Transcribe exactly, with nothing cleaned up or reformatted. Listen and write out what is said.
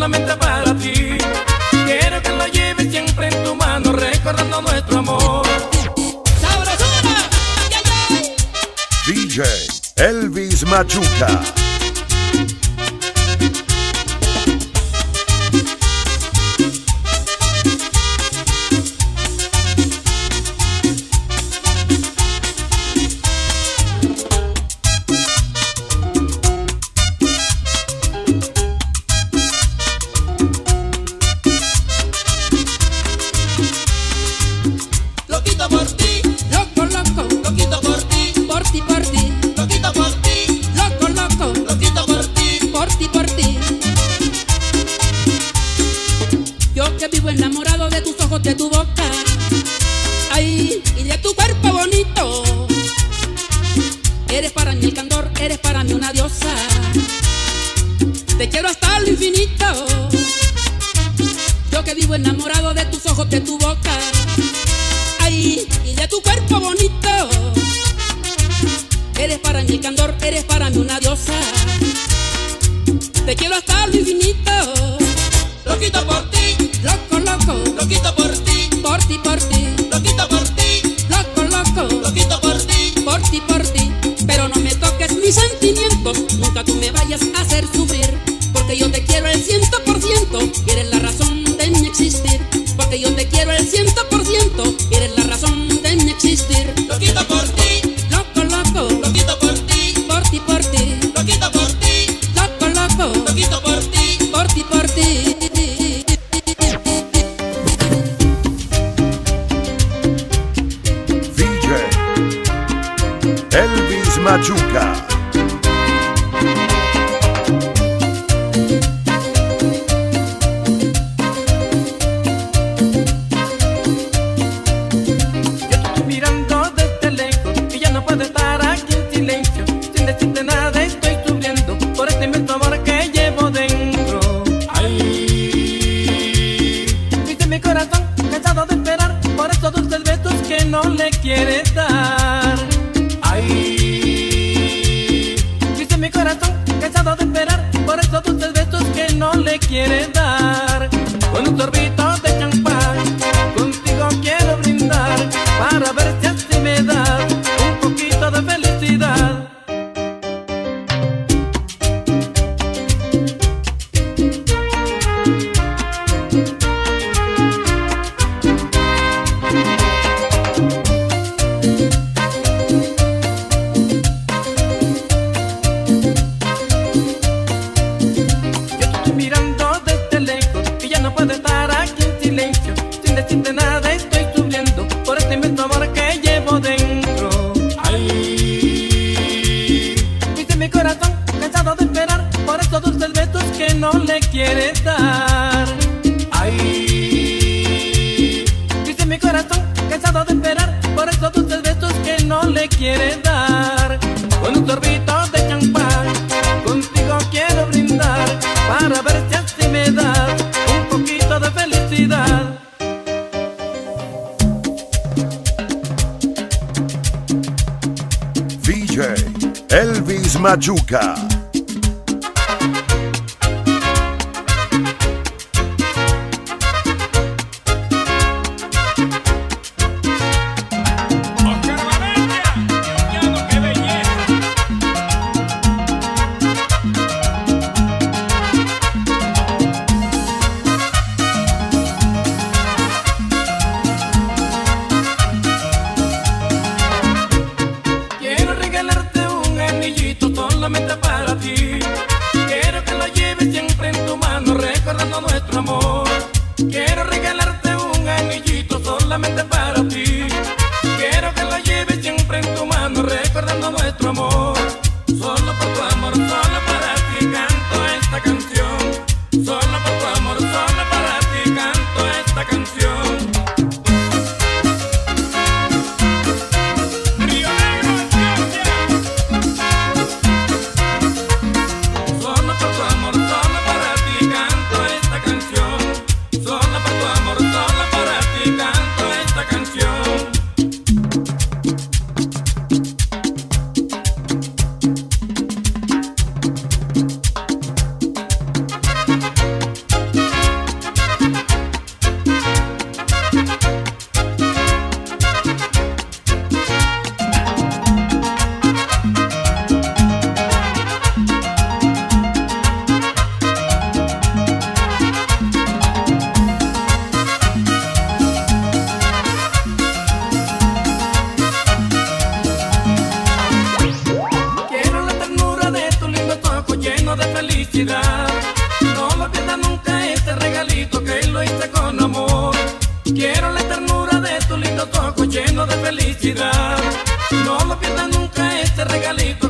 solamente para ti. Quiero que lo lleves siempre en tu mano, recordando nuestro amor. ¡Sabrosura! ¡Ay, ay, ay! D J Elvis Machuca. Loquito por ti, loco, loco, loquito por ti, por ti, por ti, loquito por ti, loco, loco, loquito por ti, por ti, por ti. Yo que vivo enamorado de tus ojos, de tu boca, ay, y de tu cuerpo bonito. Eres para mí el candor, eres para mí una diosa. Te quiero hasta lo infinito. Yo que vivo enamorado de tus ojos, de tu boca, ay, y de tu cuerpo bonito. Eres para mí el candor, eres para mí una diosa. Te quiero hasta lo infinito. Loquito por ti, loco, loco, loquito por ti, por ti, por ti, loquito por ti, loco, loco, loquito por ti, por ti, por ti. Pero no me toques mis sentimientos, nunca tú me vayas a hacer sufrir, porque yo te quiero el ciento por ciento y eres la razón de mi existir. Porque yo te quiero el ciento por ciento y eres la razón de mi existir. Loquito por ti, loco, loco, loquito por ti, por ti, por ti, loquito por ti, loco, loco, loquito por ti, por ti, por ti. D J Elvis Machuca. No le quieres dar. Ay, dice mi corazón, cansado de esperar por esos dulces besos que no le quieres dar. Con un sorbito de champán, contigo quiero brindar, para ver si así me das un poquito de felicidad. No le quieres dar. Ay, dice mi corazón, cansado de esperar por esos dulces besos que no le quieres dar. Con un sorbito de champán, contigo quiero brindar, para ver si así me das un poquito de felicidad. D J Elvis Machuca. Solamente para ti. Quiero que lo lleves siempre en tu mano, recordando nuestro amor. Quiero regalarte un anillito solamente para ti. Quiero que lo lleves siempre en tu mano, recordando nuestro amor. Solo por tu amor, solo para ti canto esta canción. Solo por tu amor, solo para ti canto esta canción. felicidad. No lo pierdas nunca este regalito